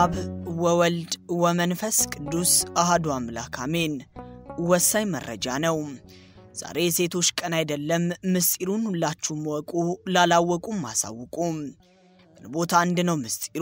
አብ ወወልድ ወመንፈስ ቅዱስ አሐዱ አምላክ አሜን። ወሳኝ መረጃ ነው። ዛሬ ሴቶች ቀን አይደለም፣ ምስጢሩን ሁላችሁም ወቁ፣ ላላወቁም አሳውቁ። ግንቦት 1 ነው ምስጢሩ።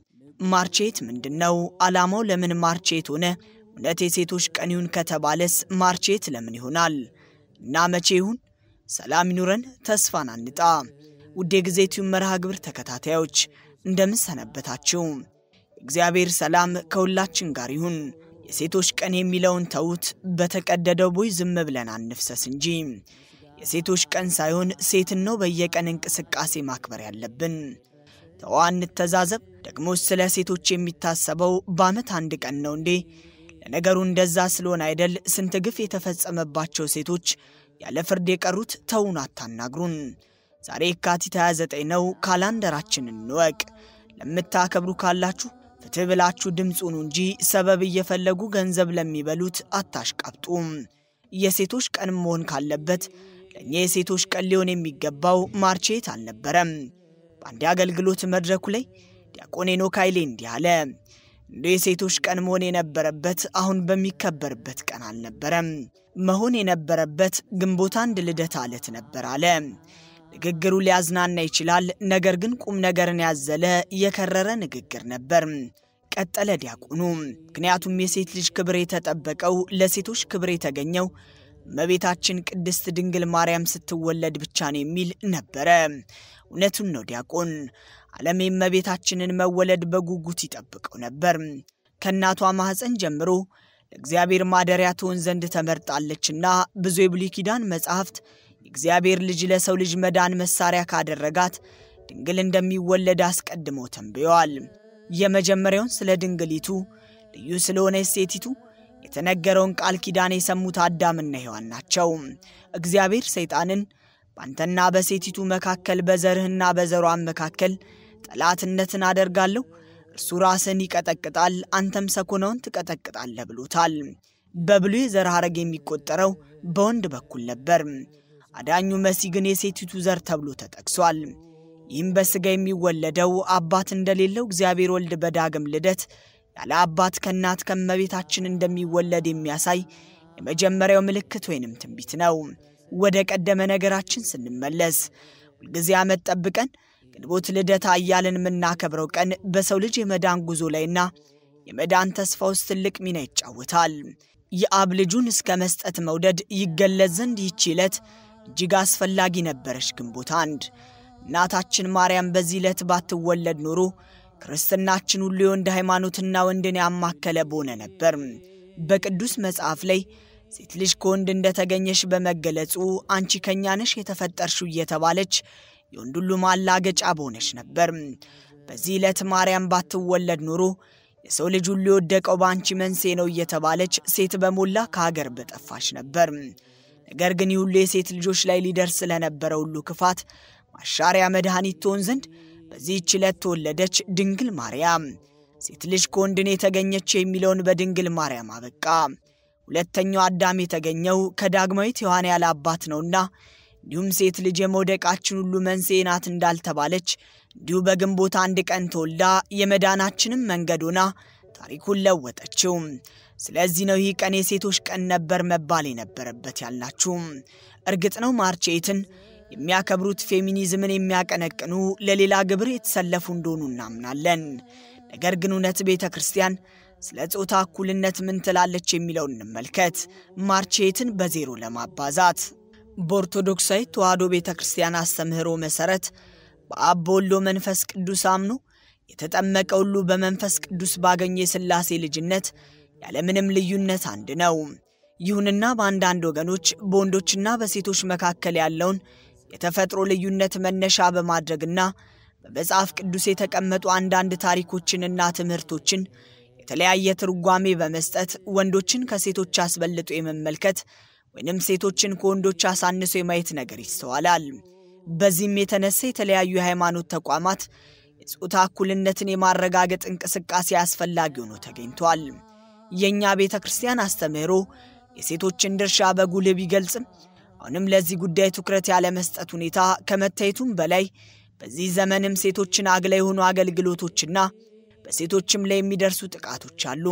ማርቼት ምንድነው? ዓላማው ለምን ማርቼት ሆነ? እውነት የሴቶች ቀን ይሁን ከተባለስ ማርቼት ለምን ይሆናል? እና መቼ ይሁን? ሰላም ይኑረን፣ ተስፋን አንጣ። ውድ የጊዜቲው መርሃ ግብር ተከታታዮች እንደምን ሰነበታችሁ? እግዚአብሔር ሰላም ከሁላችን ጋር ይሁን። የሴቶች ቀን የሚለውን ተውት፣ በተቀደደው ቦይ ዝም ብለን አንፍሰስ እንጂ የሴቶች ቀን ሳይሆን ሴትን ነው በየቀን እንቅስቃሴ ማክበር ያለብን። ተዋን ተዛዘብ። ደግሞ ስለ ሴቶች የሚታሰበው በአመት አንድ ቀን ነው እንዴ? ለነገሩ እንደዛ ስለሆነ አይደል ስንት ግፍ የተፈጸመባቸው ሴቶች ያለ ፍርድ የቀሩት? ተውን አታናግሩን። ዛሬ የካቲት 29 ነው። ካላንደራችንን እንወቅ። ለምታከብሩ ካላችሁ ፍትህ ብላችሁ ድምጽ ሁኑ እንጂ ሰበብ እየፈለጉ ገንዘብ ለሚበሉት አታሽቃብጡ። የሴቶች ቀን መሆን ካለበት ለኛ የሴቶች ቀን ሊሆን የሚገባው ማርቼት አልነበረም። በአንድ አገልግሎት መድረኩ ላይ ዲያቆን ሄኖክ ኃይሌ እንዲህ አለ። እንደ የሴቶች ቀን መሆን የነበረበት አሁን በሚከበርበት ቀን አልነበረም። መሆን የነበረበት ግንቦት 1 ልደታ ዕለት ነበር አለ። ንግግሩ ሊያዝናና ይችላል፣ ነገር ግን ቁም ነገርን ያዘለ የከረረ ንግግር ነበር። ቀጠለ ዲያቆኑ። ምክንያቱም የሴት ልጅ ክብር የተጠበቀው ለሴቶች ክብር የተገኘው እመቤታችን ቅድስት ድንግል ማርያም ስትወለድ ብቻ ነው የሚል ነበረ። እውነቱን ነው ዲያቆን። ዓለም የእመቤታችንን መወለድ በጉጉት ይጠብቀው ነበር። ከእናቷ ማህፀን ጀምሮ ለእግዚአብሔር ማደሪያ ትሆን ዘንድ ተመርጣለችና ብዙ የብሉይ ኪዳን መጻሕፍት እግዚአብሔር ልጅ ለሰው ልጅ መዳን መሳሪያ ካደረጋት ድንግል እንደሚወለድ አስቀድመው ተንብየዋል። የመጀመሪያውን ስለ ድንግሊቱ ልዩ ስለሆነ ሴቲቱ የተነገረውን ቃል ኪዳን የሰሙት አዳምና ሔዋን ናቸው። እግዚአብሔር ሰይጣንን ባንተና በሴቲቱ መካከል በዘርህና በዘሯም መካከል ጠላትነትን አደርጋለሁ፣ እርሱ ራስን ይቀጠቅጣል፣ አንተም ሰኮናውን ትቀጠቅጣለህ ብሎታል። በብሉይ ዘር ሐረግ የሚቆጠረው በወንድ በኩል ነበር። አዳኙ መሲህ ግን የሴቲቱ ዘር ተብሎ ተጠቅሷል። ይህም በስጋ የሚወለደው አባት እንደሌለው እግዚአብሔር ወልድ በዳግም ልደት ያለ አባት ከእናት ከመቤታችን እንደሚወለድ የሚያሳይ የመጀመሪያው ምልክት ወይንም ትንቢት ነው። ወደ ቀደመ ነገራችን ስንመለስ ሁልጊዜ ዓመት ጠብቀን ግንቦት ልደታ እያልን የምናከብረው ቀን በሰው ልጅ የመዳን ጉዞ ላይና የመዳን ተስፋ ውስጥ ትልቅ ሚና ይጫወታል። የአብ ልጁን እስከ መስጠት መውደድ ይገለጽ ዘንድ ይህች ዕለት እጅግ አስፈላጊ ነበረች። ግንቦት 1 እናታችን ማርያም በዚህ ዕለት ባትወለድ ኖሮ ክርስትናችን ሁሉ የወንድ ሃይማኖትና ወንድን ያማከለ በሆነ ነበር። በቅዱስ መጽሐፍ ላይ ሴት ልጅ ከወንድ እንደተገኘሽ በመገለጹ አንቺ ከኛ ነሽ የተፈጠርሽው እየተባለች የወንድ ሁሉ ማላገጫ በሆነች ነበር። በዚህ ዕለት ማርያም ባትወለድ ኖሮ የሰው ልጅ ሁሉ የወደቀው ባንቺ መንስኤ ነው እየተባለች ሴት በሞላ ከሀገር በጠፋች ነበር። ነገር ግን ሁሉ የሴት ልጆች ላይ ሊደርስ ስለነበረው ሁሉ ክፋት ማሻሪያ መድኃኒት ትሆን ዘንድ በዚህች ዕለት ተወለደች ድንግል ማርያም። ሴት ልጅ ከወንድ የተገኘች የሚለውን በድንግል ማርያም አበቃ። ሁለተኛው አዳም የተገኘው ከዳግማዊት ሔዋን ያለ አባት ነውና እንዲሁም ሴት ልጅ የመውደቃችን ሁሉ መንስኤ ናት እንዳልተባለች እንዲሁ በግንቦት 1 ቀን ተወልዳ የመዳናችንም መንገድ ሆና ታሪኩን ለወጠችው። ስለዚህ ነው ይህ ቀን የሴቶች ቀን ነበር መባል የነበረበት ያልናችሁ። እርግጥ ነው ማርቼትን የሚያከብሩት ፌሚኒዝምን የሚያቀነቅኑ ለሌላ ግብር የተሰለፉ እንደሆኑ እናምናለን። ነገር ግን እውነት ቤተክርስቲያን ስለ ጾታ እኩልነት ምን ትላለች የሚለውን እንመልከት። ማርቼትን በዜሮ ለማባዛት በኦርቶዶክሳዊ ተዋሕዶ ቤተክርስቲያን አስተምህሮ መሰረት በአብ በወልድ መንፈስ ቅዱስ አምኖ የተጠመቀ ሁሉ በመንፈስ ቅዱስ ባገኘ የሥላሴ ልጅነት ያለምንም ልዩነት አንድ ነው። ይሁንና በአንዳንድ ወገኖች በወንዶችና በሴቶች መካከል ያለውን የተፈጥሮ ልዩነት መነሻ በማድረግና በመጽሐፍ ቅዱስ የተቀመጡ አንዳንድ ታሪኮችንና ትምህርቶችን የተለያየ ትርጓሜ በመስጠት ወንዶችን ከሴቶች አስበልጦ የመመልከት ወይንም ሴቶችን ከወንዶች አሳንሶ የማየት ነገር ይስተዋላል። በዚህም የተነሳ የተለያዩ የሃይማኖት ተቋማት የጾታ እኩልነትን የማረጋገጥ እንቅስቃሴ አስፈላጊ ሆኖ ተገኝቷል። የኛ ቤተክርስቲያን አስተምህሮ የሴቶችን ድርሻ በጉልህ ቢገልጽም አሁንም ለዚህ ጉዳይ ትኩረት ያለ መስጠት ሁኔታ ከመታየቱም በላይ በዚህ ዘመንም ሴቶችን አግላይ ሆኖ አገልግሎቶችና በሴቶችም ላይ የሚደርሱ ጥቃቶች አሉ።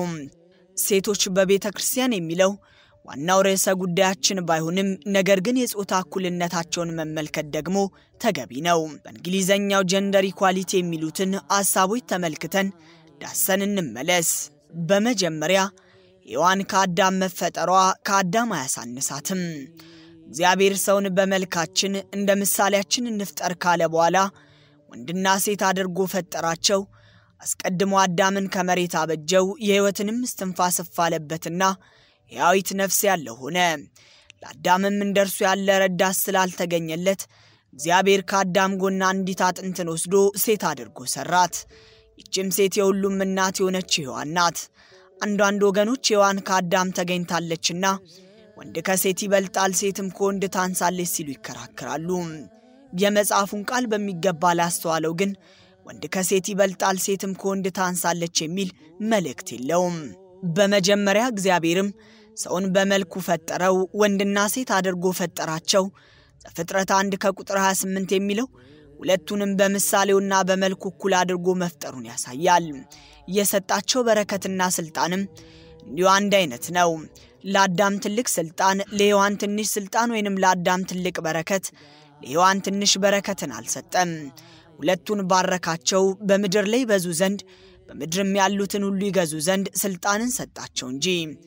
ሴቶች በቤተ ክርስቲያን የሚለው ዋናው ርዕሰ ጉዳያችን ባይሆንም ነገር ግን የጾታ እኩልነታቸውን መመልከት ደግሞ ተገቢ ነው። በእንግሊዘኛው ጀንደር ኢኳሊቲ የሚሉትን ሐሳቦች ተመልክተን ዳሰን እንመለስ። በመጀመሪያ ሔዋን ከአዳም መፈጠሯ ከአዳም አያሳንሳትም። እግዚአብሔር ሰውን በመልካችን እንደ ምሳሌያችን እንፍጠር ካለ በኋላ ወንድና ሴት አድርጎ ፈጠራቸው። አስቀድሞ አዳምን ከመሬት አበጀው፣ የሕይወትንም እስትንፋስ አለበትና ሕያዊት ነፍስ ያለው ሆነ። ለአዳምም እንደርሱ ያለ ረዳት ስላልተገኘለት እግዚአብሔር ከአዳም ጎን አንዲት አጥንትን ወስዶ ሴት አድርጎ ሰራት። ይህችም ሴት የሁሉም እናት የሆነች ሔዋን ናት። አንዳንድ ወገኖች ሔዋን ከአዳም ተገኝታለችና ወንድ ከሴት ይበልጣል፣ ሴትም ከወንድ ታንሳለች ሲሉ ይከራከራሉ። የመጽሐፉን ቃል በሚገባ ላስተዋለው ግን ወንድ ከሴት ይበልጣል፣ ሴትም ከወንድ ታንሳለች የሚል መልእክት የለውም። በመጀመሪያ እግዚአብሔርም ሰውን በመልኩ ፈጠረው፣ ወንድና ሴት አድርጎ ፈጠራቸው። ዘፍጥረት 1 ከቁጥር 28 የሚለው ሁለቱንም በምሳሌውና በመልኩ እኩል አድርጎ መፍጠሩን ያሳያል። የሰጣቸው በረከትና ስልጣንም እንዲሁ አንድ አይነት ነው። ለአዳም ትልቅ ስልጣን፣ ለሔዋን ትንሽ ስልጣን ወይንም ለአዳም ትልቅ በረከት፣ ለሔዋን ትንሽ በረከትን አልሰጠም። ሁለቱን ባረካቸው፣ በምድር ላይ ይበዙ ዘንድ በምድርም ያሉትን ሁሉ ይገዙ ዘንድ ስልጣንን ሰጣቸው እንጂ።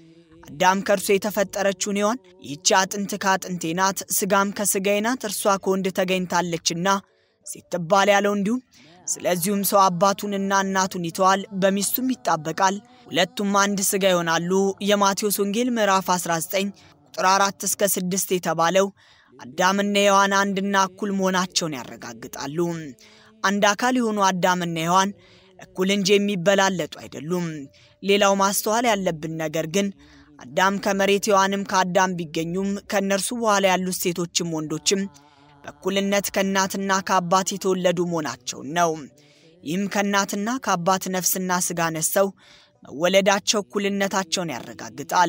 አዳም ከእርሱ የተፈጠረችውን ሔዋን ይህች አጥንት ከአጥንቴ ናት፣ ስጋም ከስጋዬ ናት፣ እርሷ ከወንድ ተገኝታለችና ሴት ትባል ያለው እንዲሁ። ስለዚሁም ሰው አባቱንና እናቱን ይተዋል፣ በሚስቱም ይጣበቃል፣ ሁለቱም አንድ ስጋ ይሆናሉ። የማቴዎስ ወንጌል ምዕራፍ 19 ቁጥር 4 እስከ 6 የተባለው አዳምና ሔዋን አንድና እኩል መሆናቸውን ያረጋግጣሉ። አንድ አካል የሆኑ አዳምና ሔዋን እኩል እንጂ የሚበላለጡ አይደሉም። ሌላው ማስተዋል ያለብን ነገር ግን አዳም ከመሬት ሔዋንም ከአዳም ቢገኙም ከነርሱ በኋላ ያሉት ሴቶችም ወንዶችም በእኩልነት ከእናትና ከአባት የተወለዱ መሆናቸው ነው። ይህም ከእናትና ከአባት ነፍስና ስጋ ነስተው መወለዳቸው እኩልነታቸውን ያረጋግጣል።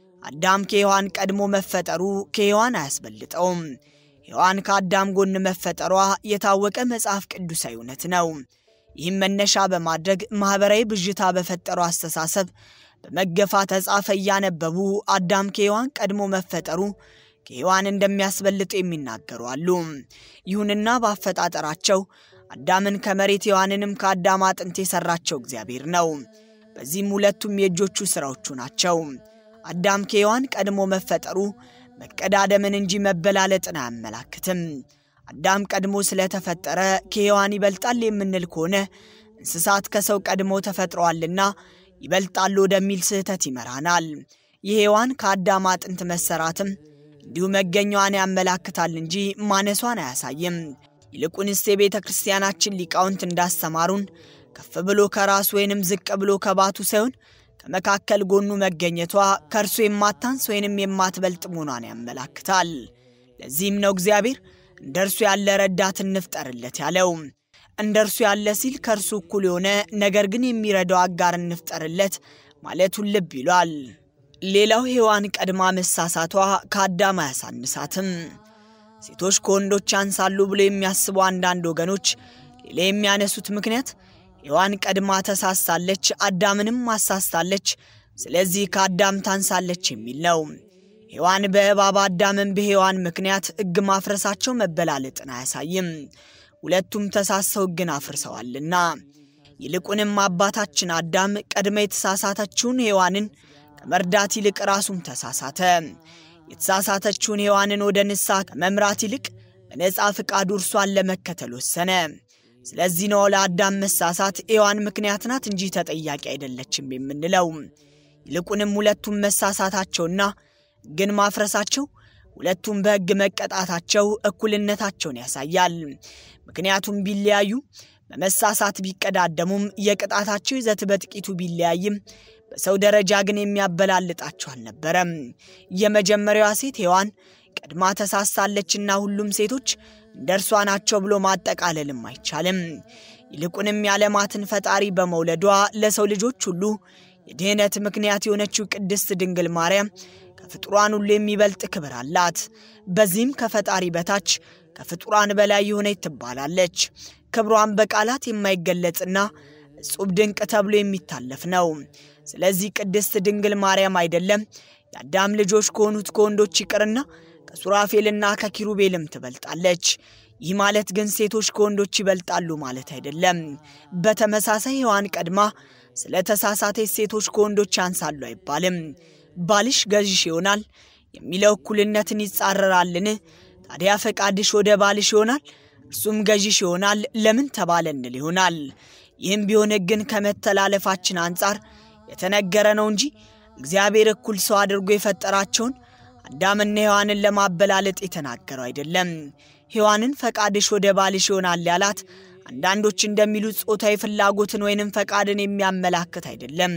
አዳም ከሔዋን ቀድሞ መፈጠሩ ከሔዋን አያስበልጠውም። ሔዋን ከአዳም ጎን መፈጠሯ የታወቀ መጽሐፍ ቅዱሳዊ እውነት ነው። ይህም መነሻ በማድረግ ማህበራዊ ብዥታ በፈጠሩ አስተሳሰብ በመገፋት ተጻፈ እያነበቡ አዳም ከሔዋን ቀድሞ መፈጠሩ ከሔዋን እንደሚያስበልጥ የሚናገሩ አሉ። ይሁንና በአፈጣጠራቸው አዳምን ከመሬት ሔዋንንም ከአዳም አጥንት የሰራቸው እግዚአብሔር ነው። በዚህም ሁለቱም የእጆቹ ስራዎቹ ናቸው። አዳም ከሔዋን ቀድሞ መፈጠሩ መቀዳደምን እንጂ መበላለጥን አያመላክትም። አዳም ቀድሞ ስለተፈጠረ ከሔዋን ይበልጣል የምንል ከሆነ እንስሳት ከሰው ቀድሞ ተፈጥረዋልና ይበልጣሉ ወደሚል ስህተት ይመራናል። የሔዋን ከአዳም አጥንት መሰራትም እንዲሁ መገኛዋን ያመላክታል እንጂ ማነሷን አያሳይም። ይልቁንስ የቤተ ክርስቲያናችን ሊቃውንት እንዳስተማሩን ከፍ ብሎ ከራስ ወይንም ዝቅ ብሎ ከባቱ ሳይሆን ከመካከል ጎኑ መገኘቷ ከእርሱ የማታንስ ወይንም የማትበልጥ መሆኗን ያመላክታል። ለዚህም ነው እግዚአብሔር እንደርሱ ያለ ረዳት እንፍጠርለት ያለው። እንደርሱ ያለ ሲል ከእርሱ እኩል የሆነ ነገር ግን የሚረዳው አጋር እንፍጠርለት ማለቱን ልብ ይሏል። ሌላው ሔዋን ቀድማ መሳሳቷ ከአዳም አያሳንሳትም። ሴቶች ከወንዶች አንሳሉ ብሎ የሚያስቡ አንዳንድ ወገኖች ሌላ የሚያነሱት ምክንያት ሔዋን ቀድማ ተሳሳለች፣ አዳምንም ማሳሳለች፣ ስለዚህ ከአዳም ታንሳለች የሚል ነው። ሔዋን በእባብ አዳምን በሔዋን ምክንያት ሕግ ማፍረሳቸው መበላለጥን አያሳይም። ሁለቱም ተሳሰው ሕግን አፍርሰዋልና። ይልቁንም አባታችን አዳም ቀድማ የተሳሳተችውን ሔዋንን ከመርዳት ይልቅ ራሱን ተሳሳተ። የተሳሳተችውን ሔዋንን ወደ ንስሐ ከመምራት ይልቅ በነጻ ፈቃዱ እርሷን ለመከተል ወሰነ። ስለዚህ ነው ለአዳም መሳሳት ሔዋን ምክንያት ናት እንጂ ተጠያቂ አይደለችም የምንለው። ይልቁንም ሁለቱም መሳሳታቸውና ግን ማፍረሳቸው ሁለቱም በሕግ መቀጣታቸው እኩልነታቸውን ያሳያል። ምክንያቱም ቢለያዩ በመሳሳት ቢቀዳደሙም የቅጣታቸው ይዘት በጥቂቱ ቢለያይም በሰው ደረጃ ግን የሚያበላልጣቸው አልነበረም። የመጀመሪያዋ ሴት ሔዋን ቀድማ ተሳሳለችና ሁሉም ሴቶች እንደርሷ ናቸው ብሎ ማጠቃለልም አይቻልም። ይልቁንም ያለማትን ፈጣሪ በመውለዷ ለሰው ልጆች ሁሉ የድህነት ምክንያት የሆነችው ቅድስት ድንግል ማርያም ከፍጡራን ሁሉ የሚበልጥ ክብር አላት። በዚህም ከፈጣሪ በታች ከፍጡራን በላይ የሆነች ትባላለች። ክብሯን በቃላት የማይገለጽና እጹብ ድንቅ ተብሎ የሚታለፍ ነው። ስለዚህ ቅድስት ድንግል ማርያም አይደለም የአዳም ልጆች ከሆኑት ከወንዶች ይቅርና ከሱራፌልና ከኪሩቤልም ትበልጣለች። ይህ ማለት ግን ሴቶች ከወንዶች ይበልጣሉ ማለት አይደለም። በተመሳሳይ ሔዋን ቀድማ ስለተሳሳተች ሴቶች ከወንዶች ያንሳሉ አይባልም። ባልሽ ገዥሽ ይሆናል የሚለው እኩልነትን ይጻረራልን? ታዲያ ፈቃድሽ ወደ ባልሽ ይሆናል እርሱም ገዥሽ ይሆናል ለምን ተባለ እንል ይሆናል። ይህም ቢሆን ግን ከመተላለፋችን አንፃር የተነገረ ነው እንጂ እግዚአብሔር እኩል ሰው አድርጎ የፈጠራቸውን አዳምና ሔዋንን ለማበላለጥ የተናገረው አይደለም። ሔዋንን ፈቃድሽ ወደ ባልሽ ይሆናል ያላት አንዳንዶች እንደሚሉት ጾታዊ ፍላጎትን ወይንም ፈቃድን የሚያመላክት አይደለም።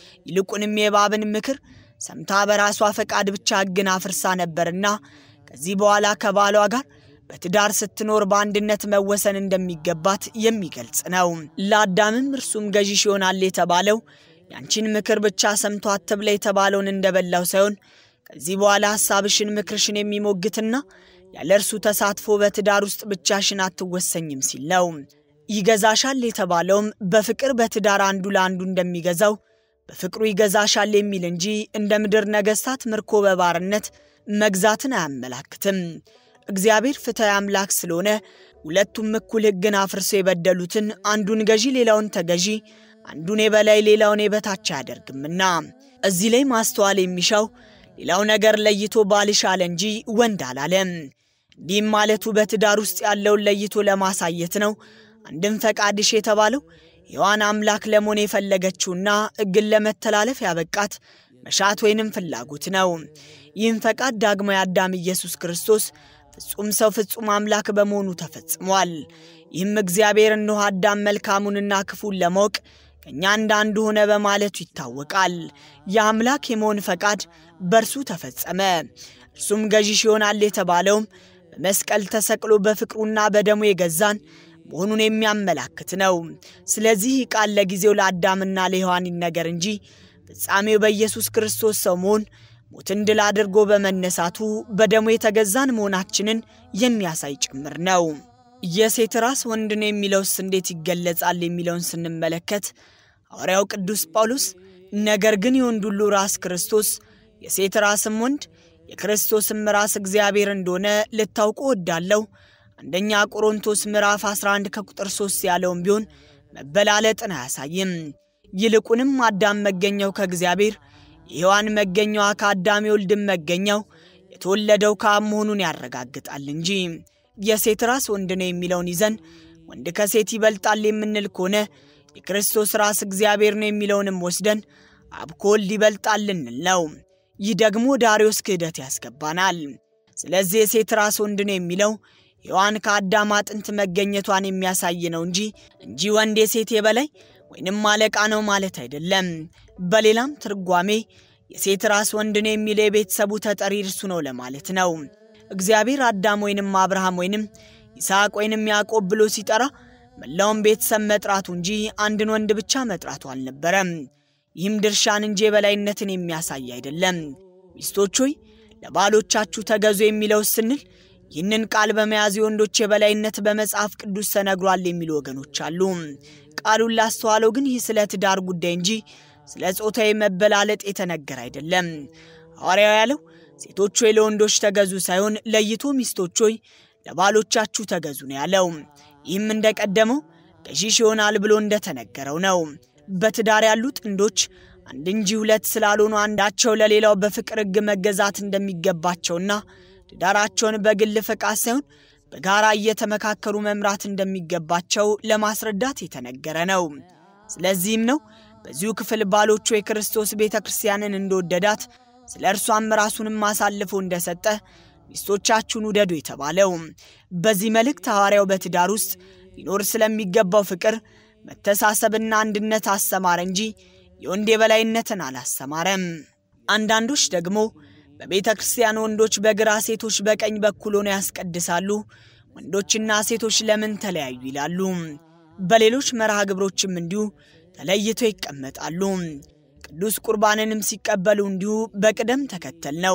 ይልቁንም የእባብን ምክር ሰምታ በራሷ ፈቃድ ብቻ ሕግን አፍርሳ ነበርና ከዚህ በኋላ ከባሏ ጋር በትዳር ስትኖር በአንድነት መወሰን እንደሚገባት የሚገልጽ ነው። ለአዳምም እርሱም ገዥሽ ይሆናል የተባለው ያንቺን ምክር ብቻ ሰምቶ አትብላ የተባለውን እንደበላው ሳይሆን ከዚህ በኋላ ሐሳብሽን ምክርሽን የሚሞግትና ያለ እርሱ ተሳትፎ በትዳር ውስጥ ብቻሽን አትወሰኝም ሲል ነው። ይገዛሻል የተባለውም በፍቅር በትዳር አንዱ ለአንዱ እንደሚገዛው በፍቅሩ ይገዛሻል የሚል እንጂ እንደ ምድር ነገስታት ምርኮ በባርነት መግዛትን አያመላክትም። እግዚአብሔር ፍትሐዊ አምላክ ስለሆነ ሁለቱም እኩል ሕግን አፍርሰው የበደሉትን አንዱን ገዢ ሌላውን ተገዢ፣ አንዱን የበላይ ሌላውን የበታች አያደርግምና እዚህ ላይ ማስተዋል የሚሻው ሌላው ነገር ለይቶ ባልሽ አለ እንጂ ወንድ አላለም። እንዲህም ማለቱ በትዳር ውስጥ ያለውን ለይቶ ለማሳየት ነው። አንድም ፈቃድሽ የተባለው ሔዋን አምላክ ለመሆን የፈለገችውና ሕግን ለመተላለፍ ያበቃት መሻት ወይንም ፍላጎት ነው። ይህም ፈቃድ ዳግማዊ አዳም ኢየሱስ ክርስቶስ ፍጹም ሰው ፍጹም አምላክ በመሆኑ ተፈጽሟል። ይህም እግዚአብሔር እነሆ አዳም መልካሙንና ክፉን ለማወቅ ከኛ እንዳንዱ ሆነ በማለቱ ይታወቃል። የአምላክ የመሆን ፈቃድ በርሱ ተፈጸመ። እርሱም ገዢሽ ይሆናል የተባለውም በመስቀል ተሰቅሎ በፍቅሩና በደሙ የገዛን መሆኑን የሚያመላክት ነው። ስለዚህ ቃል ለጊዜው ለአዳምና ለሔዋን ይነገር እንጂ ፍጻሜው በኢየሱስ ክርስቶስ ሰው መሆን ሞትን ድል አድርጎ በመነሳቱ በደሙ የተገዛን መሆናችንን የሚያሳይ ጭምር ነው። የሴት ራስ ወንድ ነው የሚለውስ እንዴት ይገለጻል የሚለውን ስንመለከት ሐዋርያው ቅዱስ ጳውሎስ ነገር ግን የወንድ ሁሉ ራስ ክርስቶስ የሴት ራስም ወንድ የክርስቶስም ራስ እግዚአብሔር እንደሆነ ልታውቁ እወዳለሁ አንደኛ ቆሮንቶስ ምዕራፍ 11 ከቁጥር 3 ያለውን ቢሆን መበላለጥን አያሳይም። ይልቁንም አዳም መገኘው ከእግዚአብሔር የሔዋን መገኘዋ ከአዳም የወልድም መገኘው የተወለደው ከአብ መሆኑን ያረጋግጣል እንጂ የሴት ራስ ወንድ ነው የሚለውን ይዘን ወንድ ከሴት ይበልጣል የምንል ከሆነ የክርስቶስ ራስ እግዚአብሔር ነው የሚለውንም ወስደን አብ ከወልድ ይበልጣል እንል ነው። ይህ ደግሞ ዳሪዮስ ክህደት ያስገባናል። ስለዚህ የሴት ራስ ወንድ ነው የሚለው ሔዋን ከአዳም አጥንት መገኘቷን የሚያሳይ ነው እንጂ ወንድ የሴት የበላይ ወይንም አለቃ ነው ማለት አይደለም። በሌላም ትርጓሜ የሴት ራስ ወንድ ነው የሚለው የቤተሰቡ ተጠሪ እርሱ ነው ለማለት ነው። እግዚአብሔር አዳም ወይንም አብርሃም ወይንም ይስሐቅ ወይንም ያዕቆብ ብሎ ሲጠራ መላውን ቤተሰብ መጥራቱ እንጂ አንድን ወንድ ብቻ መጥራቱ አልነበረም። ይህም ድርሻን እንጂ የበላይነትን የሚያሳይ አይደለም። ሚስቶች ሆይ ለባሎቻችሁ ተገዙ የሚለው ስንል ይህንን ቃል በመያዝ የወንዶች የበላይነት በመጽሐፍ ቅዱስ ተነግሯል የሚሉ ወገኖች አሉ። ቃሉን ላስተዋለው ግን ይህ ስለ ትዳር ጉዳይ እንጂ ስለ ጾታዊ መበላለጥ የተነገረ አይደለም። ሐዋርያው ያለው ሴቶች ሆይ ለወንዶች ተገዙ ሳይሆን ለይቶ ሚስቶች ሆይ ለባሎቻችሁ ተገዙ ነው ያለው። ይህም እንደቀደመው ገዢሽ ይሆናል ብሎ እንደተነገረው ነው። በትዳር ያሉ ጥንዶች አንድ እንጂ ሁለት ስላልሆኑ አንዳቸው ለሌላው በፍቅር ሕግ መገዛት እንደሚገባቸውና ትዳራቸውን በግል ፈቃድ ሳይሆን በጋራ እየተመካከሩ መምራት እንደሚገባቸው ለማስረዳት የተነገረ ነው። ስለዚህም ነው በዚሁ ክፍል ባሎቹ የክርስቶስ ቤተክርስቲያንን እንደወደዳት ስለ እርሷም ራሱንም አሳልፎ እንደሰጠ ሚስቶቻችሁን ውደዱ የተባለው። በዚህ መልእክት ሐዋርያው በትዳር ውስጥ ሊኖር ስለሚገባው ፍቅር መተሳሰብና አንድነት አስተማረ እንጂ የወንድ የበላይነትን አላስተማረም። አንዳንዶች ደግሞ በቤተክርስቲያን ወንዶች በግራ ሴቶች በቀኝ በኩል ሆነው ያስቀድሳሉ፣ ወንዶችና ሴቶች ለምን ተለያዩ ይላሉ። በሌሎች መርሃ ግብሮችም እንዲሁ ተለይተው ይቀመጣሉ። ቅዱስ ቁርባንንም ሲቀበሉ እንዲሁ በቅደም ተከተል ነው።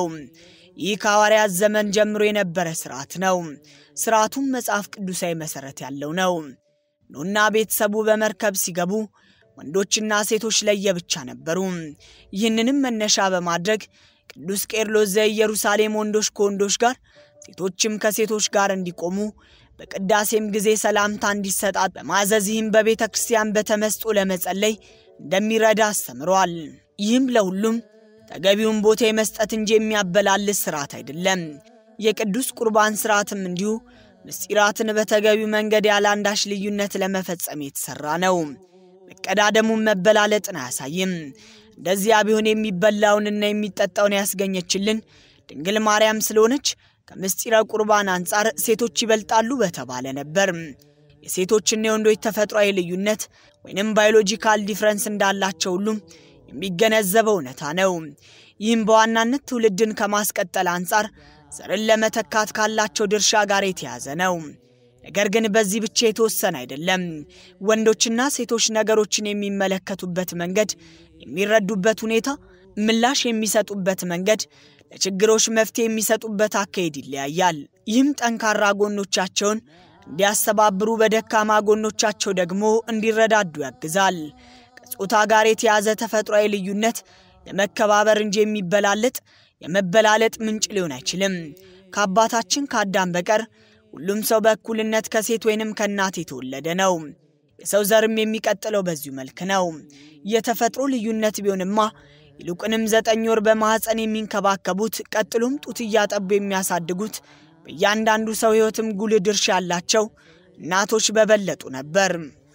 ይህ ከሐዋርያት ዘመን ጀምሮ የነበረ ሥርዓት ነው። ሥርዓቱም መጽሐፍ ቅዱሳዊ መሠረት ያለው ነው። ኖና ቤተሰቡ በመርከብ ሲገቡ ወንዶችና ሴቶች ለየብቻ ነበሩ። ይህንንም መነሻ በማድረግ ቅዱስ ቄርሎስ ዘኢየሩሳሌም ወንዶች ከወንዶች ጋር ሴቶችም ከሴቶች ጋር እንዲቆሙ በቅዳሴም ጊዜ ሰላምታ እንዲሰጣጥ በማዘዝ ይህም በቤተክርስቲያን በተመስጦ ለመጸለይ እንደሚረዳ አስተምሯል። ይህም ለሁሉም ተገቢውን ቦታ የመስጠት እንጂ የሚያበላልስ ሥርዓት አይደለም። የቅዱስ ቁርባን ሥርዓትም እንዲሁ ምስጢራትን በተገቢው መንገድ ያለ አንዳች ልዩነት ለመፈጸም የተሰራ ነው። መቀዳደሙን መበላለጥን አያሳይም። እንደዚያ ቢሆን የሚበላውንና የሚጠጣውን ያስገኘችልን ድንግል ማርያም ስለሆነች ከምስጢረ ቁርባን አንጻር ሴቶች ይበልጣሉ በተባለ ነበር። የሴቶችና የወንዶች ተፈጥሯዊ ልዩነት ወይንም ባዮሎጂካል ዲፈረንስ እንዳላቸው ሁሉ የሚገነዘበው እውነታ ነው። ይህም በዋናነት ትውልድን ከማስቀጠል አንጻር ዘርን ለመተካት ካላቸው ድርሻ ጋር የተያዘ ነው። ነገር ግን በዚህ ብቻ የተወሰነ አይደለም። ወንዶችና ሴቶች ነገሮችን የሚመለከቱበት መንገድ፣ የሚረዱበት ሁኔታ፣ ምላሽ የሚሰጡበት መንገድ፣ ለችግሮች መፍትሄ የሚሰጡበት አካሄድ ይለያያል። ይህም ጠንካራ ጎኖቻቸውን እንዲያስተባብሩ በደካማ ጎኖቻቸው ደግሞ እንዲረዳዱ ያግዛል። ከጾታ ጋር የተያዘ ተፈጥሯዊ ልዩነት ለመከባበር እንጂ የሚበላለጥ የመበላለጥ ምንጭ ሊሆን አይችልም። ከአባታችን ከአዳም በቀር ሁሉም ሰው በእኩልነት ከሴት ወይንም ከእናት የተወለደ ነው። የሰው ዘርም የሚቀጥለው በዚሁ መልክ ነው። የተፈጥሮ ልዩነት ቢሆንማ ይልቁንም 9 ወር በማህፀን የሚንከባከቡት ቀጥሎም ጡት እያጠቡ የሚያሳድጉት በእያንዳንዱ ሰው ሕይወትም ጉልህ ድርሻ ያላቸው እናቶች በበለጡ ነበር።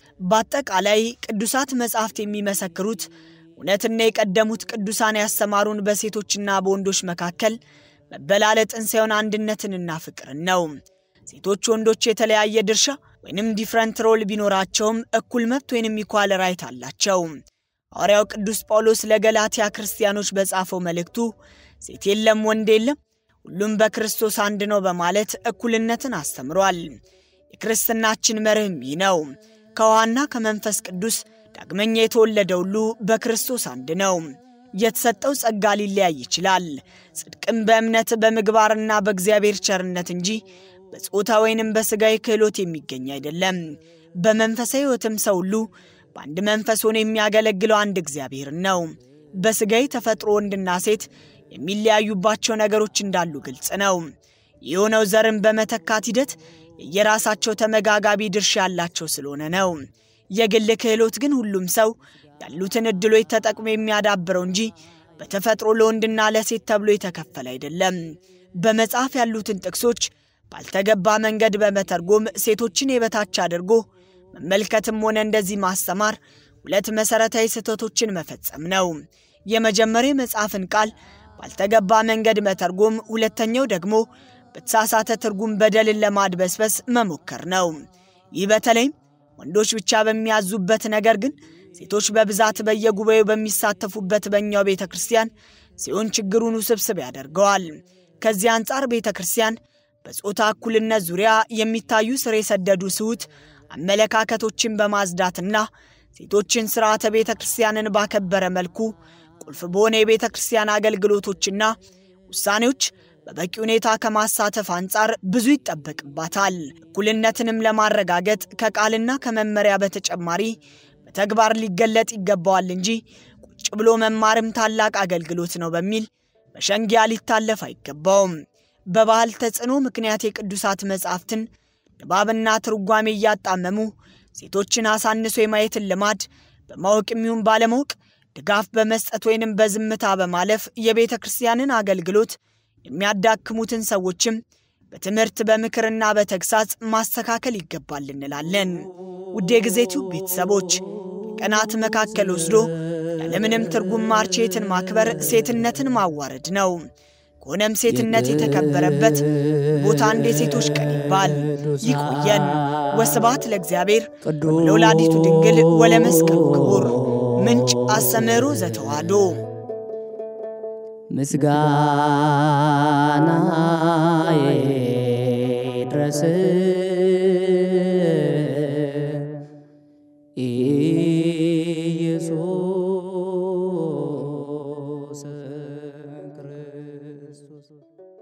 በአጠቃላይ ቅዱሳት መጻሕፍት የሚመሰክሩት እውነትና የቀደሙት ቅዱሳን ያስተማሩን በሴቶችና በወንዶች መካከል መበላለጥን ሳይሆን አንድነትንና ፍቅርን ነው። ሴቶች ወንዶች የተለያየ ድርሻ ወይንም ዲፈረንት ሮል ቢኖራቸውም እኩል መብት ወይንም ኢኳል ራይት አላቸው። ሐዋርያው ቅዱስ ጳውሎስ ለገላትያ ክርስቲያኖች በጻፈው መልእክቱ ሴት የለም ወንድ የለም ሁሉም በክርስቶስ አንድ ነው በማለት እኩልነትን አስተምሯል። የክርስትናችን መርህም ይህ ነው። ከውሃና ከመንፈስ ቅዱስ ዳግመኛ የተወለደ ሁሉ በክርስቶስ አንድ ነው። የተሰጠው ጸጋ ሊለያይ ይችላል። ጽድቅም በእምነት በምግባርና በእግዚአብሔር ቸርነት እንጂ በጾታ ወይንም በስጋዊ ክህሎት የሚገኝ አይደለም። በመንፈሳዊ ሕይወትም ሰው ሁሉ በአንድ መንፈስ ሆኖ የሚያገለግለው አንድ እግዚአብሔር ነው። በስጋዊ ተፈጥሮ ወንድና ሴት የሚለያዩባቸው ነገሮች እንዳሉ ግልጽ ነው። የሆነው ዘርን በመተካት ሂደት የራሳቸው ተመጋጋቢ ድርሻ ያላቸው ስለሆነ ነው። የግል ክህሎት ግን ሁሉም ሰው ያሉትን እድሎች ተጠቅሞ የሚያዳብረው እንጂ በተፈጥሮ ለወንድና ለሴት ተብሎ የተከፈለ አይደለም። በመጽሐፍ ያሉትን ጥቅሶች ባልተገባ መንገድ በመተርጎም ሴቶችን የበታች አድርጎ መመልከትም ሆነ እንደዚህ ማስተማር ሁለት መሰረታዊ ስህተቶችን መፈጸም ነው። የመጀመሪያው መጽሐፍን ቃል ባልተገባ መንገድ መተርጎም፣ ሁለተኛው ደግሞ በተሳሳተ ትርጉም በደልን ለማድበስበስ መሞከር ነው። ይህ በተለይም ወንዶች ብቻ በሚያዙበት ነገር ግን ሴቶች በብዛት በየጉባኤው በሚሳተፉበት በእኛው ቤተክርስቲያን ሲሆን ችግሩን ውስብስብ ያደርገዋል። ከዚህ አንጻር ቤተክርስቲያን በጾታ እኩልነት ዙሪያ የሚታዩ ስር የሰደዱ ስሁት አመለካከቶችን በማዝዳትና ሴቶችን ሥርዓተ ቤተክርስቲያንን ባከበረ መልኩ ቁልፍ በሆነ የቤተክርስቲያን አገልግሎቶችና ውሳኔዎች በበቂ ሁኔታ ከማሳተፍ አንጻር ብዙ ይጠበቅባታል። እኩልነትንም ለማረጋገጥ ከቃልና ከመመሪያ በተጨማሪ በተግባር ሊገለጥ ይገባዋል እንጂ ቁጭ ብሎ መማርም ታላቅ አገልግሎት ነው በሚል በሸንጊያ ሊታለፍ አይገባውም። በባህል ተጽዕኖ ምክንያት የቅዱሳት መጻሕፍትን ንባብና ትርጓሜ እያጣመሙ ሴቶችን አሳንሶ የማየትን ልማድ በማወቅም ይሁን ባለማወቅ ድጋፍ በመስጠት ወይንም በዝምታ በማለፍ የቤተክርስቲያንን አገልግሎት የሚያዳክሙትን ሰዎችም በትምህርት በምክርና በተግሳጽ ማስተካከል ይገባል እንላለን። ውድ የጊዜቲው ቤተሰቦች ቀናት መካከል ወስዶ ያለምንም ትርጉም ማርቼትን ማክበር ሴትነትን ማዋረድ ነው። ከሆነም ሴትነት የተከበረበት ቦታ እንደ ሴቶች ቀን ይባል። ይቆየን። ወስብሐት ለእግዚአብሔር ወለወላዲቱ ድንግል ወለመስቀሉ ክቡር። ምንጭ አስተምህሮ ዘተዋሕዶ ምስጋና ይድረስ ኢየሱስ ክርስቶስ